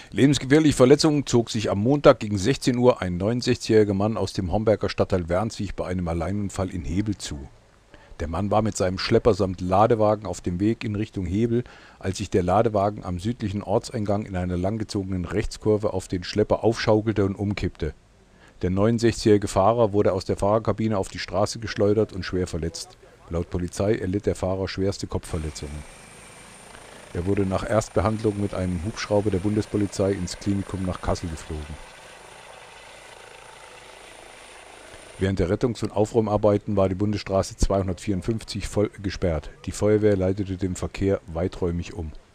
Lebensgefährliche Verletzungen zog sich am Montag gegen 16 Uhr ein 69-jähriger Mann aus dem Homberger Stadtteil Wernswig bei einem Alleinunfall in Hebel zu. Der Mann war mit seinem Schlepper samt Ladewagen auf dem Weg in Richtung Hebel, als sich der Ladewagen am südlichen Ortseingang in einer langgezogenen Rechtskurve auf den Schlepper aufschaukelte und umkippte. Der 69-jährige Fahrer wurde aus der Fahrerkabine auf die Straße geschleudert und schwer verletzt. Laut Polizei erlitt der Fahrer schwerste Kopfverletzungen. Er wurde nach Erstbehandlung mit einem Hubschrauber der Bundespolizei ins Klinikum nach Kassel geflogen. Während der Rettungs- und Aufräumarbeiten war die Bundesstraße 254 voll gesperrt. Die Feuerwehr leitete den Verkehr weiträumig um.